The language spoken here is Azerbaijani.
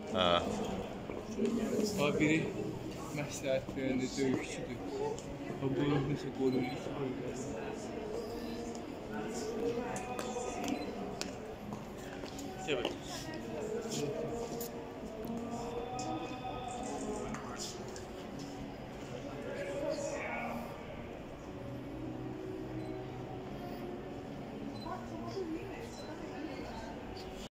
Ha. Biri məsləhət verəndə döyüşçüdür. Bu necə qoruyur? Evet.